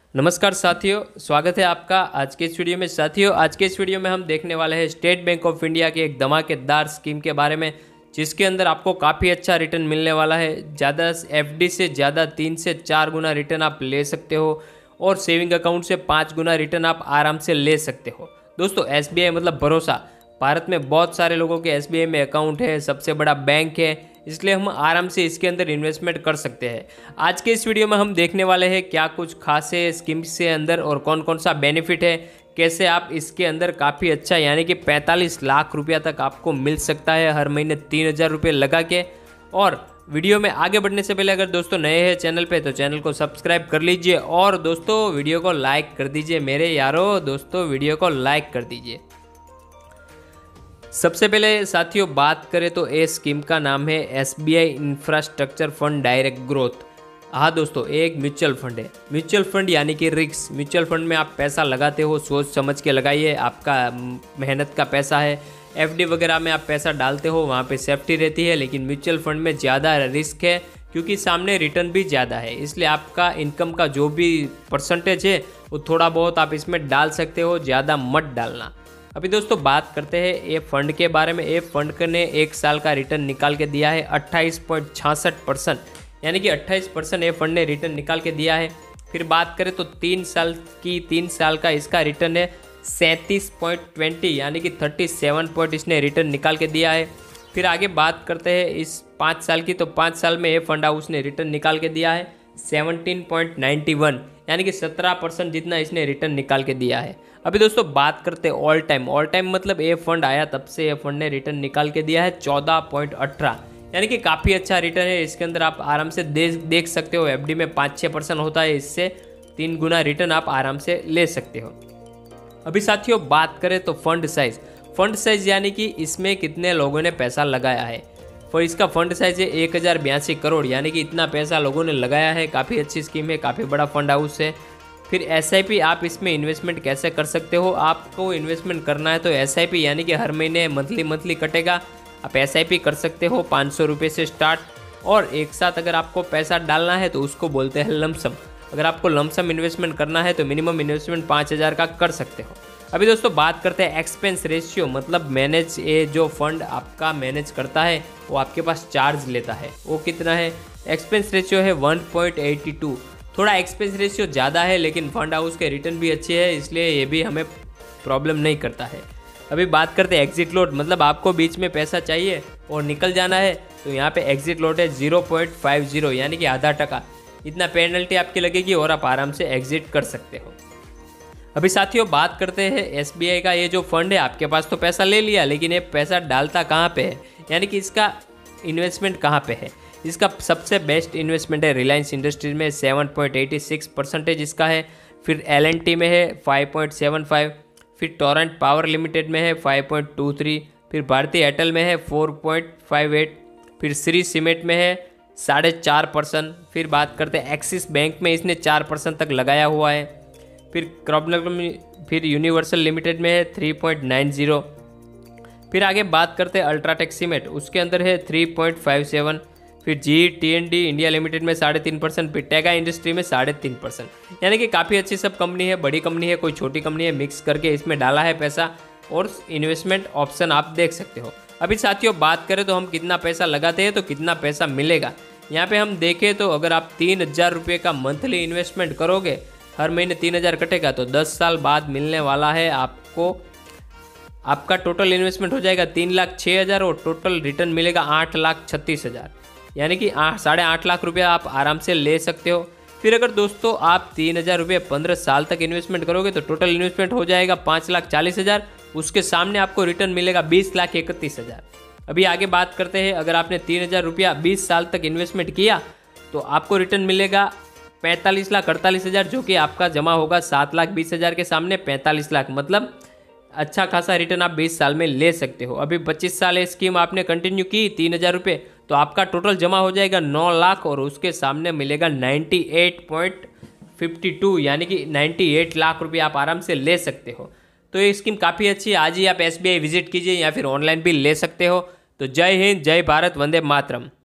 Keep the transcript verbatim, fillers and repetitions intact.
नमस्कार साथियों, स्वागत है आपका आज के इस वीडियो में। साथियों, आज के इस वीडियो में हम देखने वाले हैं स्टेट बैंक ऑफ इंडिया की एक धमाकेदार स्कीम के बारे में, जिसके अंदर आपको काफ़ी अच्छा रिटर्न मिलने वाला है। ज़्यादा एफडी से ज़्यादा तीन से चार गुना रिटर्न आप ले सकते हो और सेविंग अकाउंट से पाँच गुना रिटर्न आप आराम से ले सकते हो। दोस्तों, एसबीआई मतलब भरोसा। भारत में बहुत सारे लोगों के एसबीआई में अकाउंट है, सबसे बड़ा बैंक है, इसलिए हम आराम से इसके अंदर इन्वेस्टमेंट कर सकते हैं। आज के इस वीडियो में हम देखने वाले हैं क्या कुछ खास है स्कीम्स के अंदर और कौन कौन सा बेनिफिट है, कैसे आप इसके अंदर काफ़ी अच्छा यानी कि पैंतालीस लाख रुपया तक आपको मिल सकता है हर महीने तीन हज़ार रुपये लगा के। और वीडियो में आगे बढ़ने से पहले अगर दोस्तों नए हैं चैनल पे तो चैनल को सब्सक्राइब कर लीजिए और दोस्तों वीडियो को लाइक कर दीजिए। मेरे यारों दोस्तों वीडियो को लाइक कर दीजिए। सबसे पहले साथियों बात करें तो ये स्कीम का नाम है SBI infrastructure fund direct growth. हाँ दोस्तों, एक म्यूचुअल फंड है। म्यूचुअल फंड यानी कि रिस्क। म्यूचुअल फंड में आप पैसा लगाते हो, सोच समझ के लगाइए, आपका मेहनत का पैसा है। एफडी वगैरह में आप पैसा डालते हो, वहाँ पे सेफ्टी रहती है, लेकिन म्यूचुअल फंड में ज़्यादा रिस्क है क्योंकि सामने रिटर्न भी ज़्यादा है। इसलिए आपका इनकम का जो भी परसेंटेज है वो थोड़ा बहुत आप इसमें डाल सकते हो, ज़्यादा मत डालना। अभी दोस्तों बात करते हैं ये फंड के बारे में। ये फंड ने एक साल का रिटर्न निकाल के दिया है अट्ठाईस पॉइंट छियासठ परसेंट, यानी कि अट्ठाईस परसेंट ये फंड ने रिटर्न निकाल के दिया है। फिर बात करें तो तीन साल की तीन साल का इसका रिटर्न है सैंतीस पॉइंट बीस, यानी कि सैंतीस पॉइंट इसने रिटर्न निकाल के दिया है। फिर आगे बात करते हैं इस पाँच साल की, तो पाँच साल में ये फंड हाउस ने रिटर्न निकाल के दिया है सत्रह पॉइंट इक्यानवे, यानी कि सत्रह परसेंट जितना इसने रिटर्न निकाल के दिया है। अभी दोस्तों बात करते हैं ऑल टाइम। ऑल टाइम मतलब ये फंड आया तब से ये फंड ने रिटर्न निकाल के दिया है चौदह पॉइंट अठारह, यानी कि काफ़ी अच्छा रिटर्न है। इसके अंदर आप आराम से देख देख सकते हो, एफडी में पाँच छः परसेंट होता है, इससे तीन गुना रिटर्न आप आराम से ले सकते हो। अभी साथियों बात करें तो फंड साइज। फंड साइज यानी कि इसमें कितने लोगों ने पैसा लगाया है। और इसका फंड साइज है एक हज़ार बयासी करोड़, यानी कि इतना पैसा लोगों ने लगाया है। काफ़ी अच्छी स्कीम है, काफ़ी बड़ा फंड हाउस है। फिर एसआईपी, आप इसमें इन्वेस्टमेंट कैसे कर सकते हो। आपको इन्वेस्टमेंट करना है तो एसआईपी यानी कि हर महीने मंथली मंथली कटेगा। आप एसआईपी कर सकते हो पाँच सौ रुपये से स्टार्ट, और एक साथ अगर आपको पैसा डालना है तो उसको बोलते हैं लमसम। अगर आपको लमसम इन्वेस्टमेंट करना है तो मिनिमम इन्वेस्टमेंट पाँच हज़ार का कर सकते हो। अभी दोस्तों बात करते हैं एक्सपेंस रेशियो, मतलब मैनेज ये जो फंड आपका मैनेज करता है वो आपके पास चार्ज लेता है, वो कितना है। एक्सपेंस रेशियो है वन पॉइंट एटी टू। थोड़ा एक्सपेंस रेशियो ज़्यादा है, लेकिन फंड हाउस के रिटर्न भी अच्छे है, इसलिए ये भी हमें प्रॉब्लम नहीं करता है। अभी बात करते हैं एग्जिट लोड, मतलब आपको बीच में पैसा चाहिए और निकल जाना है तो यहाँ पे एग्जिट लोड है जीरो पॉइंट फाइव जीरो, यानी कि आधा टका। इतना पेनल्टी आपकी लगेगी और आप आराम से एग्जिट कर सकते हो। अभी साथियों बात करते हैं एसबीआई का ये जो फंड है, आपके पास तो पैसा ले लिया, लेकिन ये पैसा डालता कहाँ पे है, यानी कि इसका इन्वेस्टमेंट कहाँ पे है। इसका सबसे बेस्ट इन्वेस्टमेंट है रिलायंस इंडस्ट्रीज में, seven point eighty six percentage इसका है। फिर एल एंड टी में है फाइव पॉइंट सेवन फाइव, फिर टोरेंट पावर लिमिटेड में है फाइव पॉइंट टू थ्री, फिर भारतीय एयरटेल में है फोर पॉइंट फाइव एट, फिर श्री सीमेंट में है साढ़े चार परसेंट। फिर बात करते हैं एक्सिस बैंक में, इसने चार परसेंट तक लगाया हुआ है। फिर क्रॉप फिर यूनिवर्सल लिमिटेड में है थ्री पॉइंट नाइन जीरो। फिर आगे बात करते हैं अल्ट्राटेक सीमेंट, उसके अंदर है थ्री पॉइंट फाइव सेवन। फिर G T N D India Limited में साढ़े तीन परसेंट, फिर टेगा इंडस्ट्री में साढ़े तीन परसेंट, यानी कि काफ़ी अच्छी सब कंपनी है, बड़ी कंपनी है, कोई छोटी कंपनी है, मिक्स करके इसमें डाला है पैसा और इन्वेस्टमेंट ऑप्शन आप देख सकते हो। अभी साथियों बात करें तो हम कितना पैसा लगाते हैं तो कितना पैसा मिलेगा। यहाँ पे हम देखें तो अगर आप तीन हज़ार रुपये का मंथली इन्वेस्टमेंट करोगे, हर महीने तीन हज़ार कटेगा, तो दस साल बाद मिलने वाला है आपको, आपका टोटल इन्वेस्टमेंट हो जाएगा तीन लाख छः हज़ार और टोटल रिटर्न मिलेगा आठ लाख छत्तीस हज़ार, यानी कि साढ़े आठ लाख रुपया आप आराम से ले सकते हो। फिर अगर दोस्तों आप तीन हज़ार रुपये पंद्रह साल तक इन्वेस्टमेंट करोगे तो टोटल इन्वेस्टमेंट हो जाएगा पाँच लाख चालीस हज़ार, उसके सामने आपको रिटर्न मिलेगा बीस लाख इकतीस हज़ार। अभी आगे बात करते हैं, अगर आपने तीन हज़ार रुपया बीस साल तक इन्वेस्टमेंट किया तो आपको रिटर्न मिलेगा पैंतालीस लाख अड़तालीस हज़ार, जो कि आपका जमा होगा सात लाख बीस हज़ार के सामने पैंतालीस लाख, मतलब अच्छा खासा रिटर्न आप बीस साल में ले सकते हो। अभी पच्चीस साल ये स्कीम आपने कंटिन्यू की तीन हज़ार रुपये, तो आपका टोटल जमा हो जाएगा नौ लाख और उसके सामने मिलेगा अट्ठानवे पॉइंट फाइव टू, यानी कि अट्ठानवे लाख रुपये आप आराम से ले सकते हो। तो ये स्कीम काफ़ी अच्छी है, आज ही आप एसबीआई विजिट कीजिए या फिर ऑनलाइन भी ले सकते हो। तो जय हिंद, जय भारत, वंदे मातरम।